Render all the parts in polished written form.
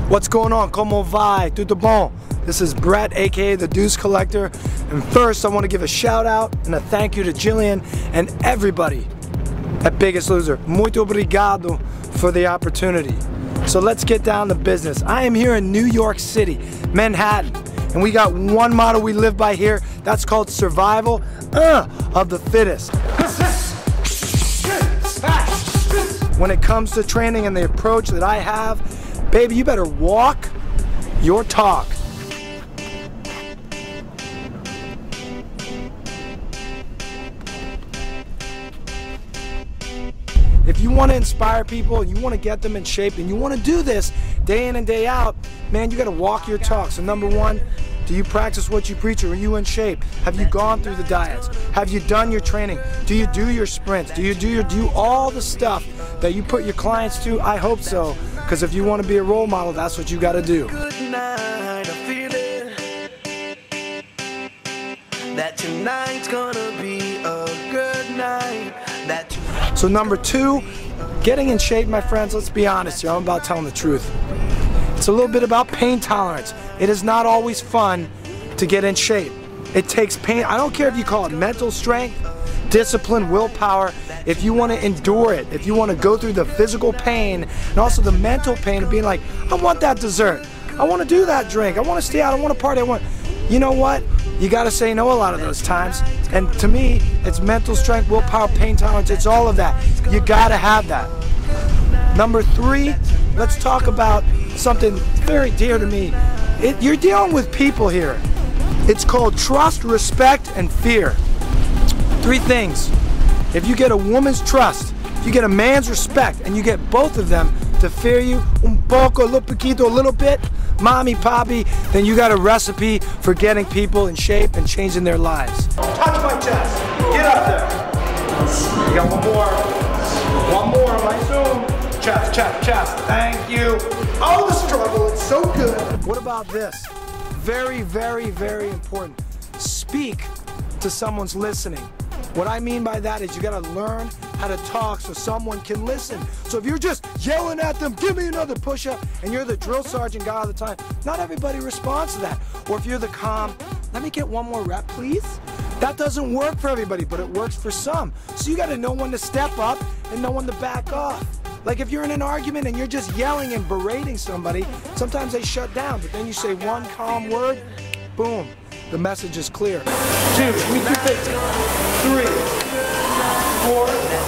What's going on? Como vai? Tudo bom? This is Brett, aka the Deuce Collector. And first, I want to give a shout out and a thank you to Jillian and everybody at Biggest Loser. Muito obrigado for the opportunity. So let's get down to business. I am here in New York City, Manhattan, and we got one motto we live by here. That's called survival of the fittest. When it comes to training and the approach that I have, baby, you better walk your talk. If you want to inspire people, you want to get them in shape, and you want to do this day in and day out, man, you got to walk your talk. So number one, do you practice what you preach, or are you in shape? Have you gone through the diets? Have you done your training? Do you do your sprints? Do you do all the stuff that you put your clients to? I hope so, because if you want to be a role model, that's what you got to do. Good night, I feel it, that tonight's gonna be a good night. So number two, getting in shape, my friends, let's be honest here, I'm about telling the truth. It's a little bit about pain tolerance. It is not always fun to get in shape. It takes pain. I don't care if you call it mental strength, discipline, willpower. If you want to endure it, if you want to go through the physical pain and also the mental pain of being like, I want that dessert, I want to do that drink, I want to stay out, I want to party, you know what? You got to say no a lot of those times. And to me, it's mental strength, willpower, pain tolerance, it's all of that. You got to have that. Number three, let's talk about something very dear to me. You're dealing with people here. It's called trust, respect, and fear. Three things. If you get a woman's trust, if you get a man's respect, and you get both of them to fear you, un poco, lo poquito, a little bit, mommy, poppy, then you got a recipe for getting people in shape and changing their lives. Touch my chest. Get up there. You got one more. One more on my Zoom. Chest, chest, chest. Thank you. Oh, the struggle. It's so good. What about this? Very, very, very important. Speak to someone's listening. What I mean by that is you got to learn how to talk so someone can listen. So if you're just yelling at them, give me another push-up, and you're the drill sergeant guy all the time, not everybody responds to that. Or if you're the calm, let me get one more rep, please. That doesn't work for everybody, but it works for some. So you got to know when to step up and know when to back off. Like if you're in an argument and you're just yelling and berating somebody, sometimes they shut down, but then you say one calm word, boom, the message is clear. 2, we keep it. 3, 4,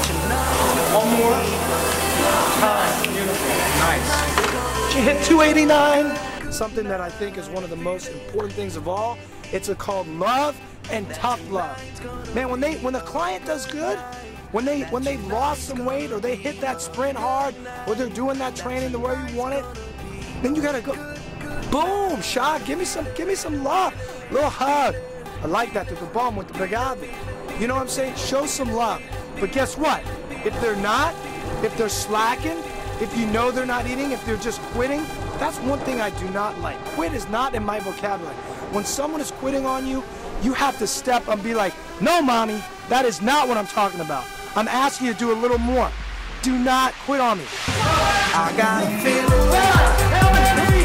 one more time. Beautiful. Nice. She hit 289. Something that I think is one of the most important things of all. It's called love and tough love. Man, when the client does good, when they lost some weight, or they hit that sprint hard, or they're doing that training the way you want it, then you gotta go, boom, shot, give me some love, little hug. I like that, to the bomb with the brigade. You know what I'm saying? Show some love. But guess what? If they're not, if they're slacking, if you know they're not eating, if they're just quitting, that's one thing I do not like. Quit is not in my vocabulary. When someone is quitting on you, you have to step up and be like, no, mommy, that is not what I'm talking about. I'm asking you to do a little more. Do not quit on me. I got a feeling. How many?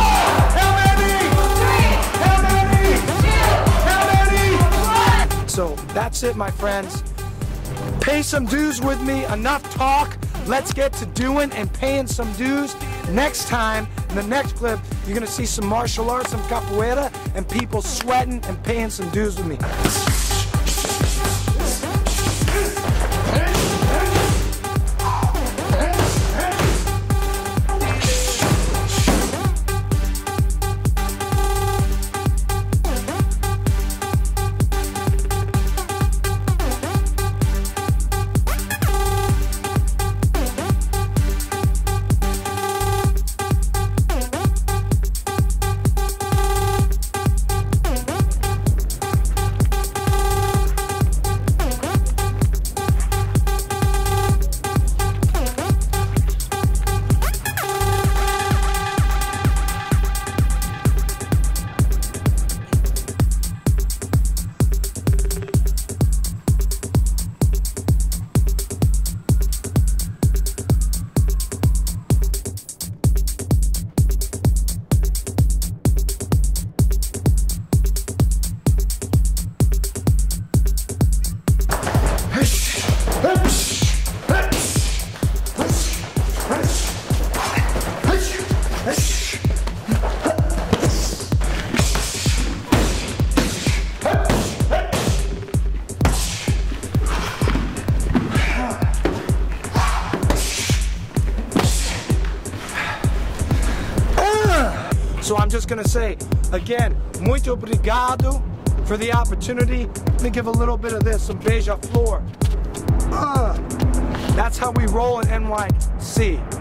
So that's it, my friends. Pay some dues with me. Enough talk. Let's get to doing and paying some dues. Next time, in the next clip, you're gonna see some martial arts, some capoeira, and people sweating and paying some dues with me. I'm just gonna say, again, muito obrigado for the opportunity. Let me give a little bit of this, some beija-flor. That's how we roll in NYC.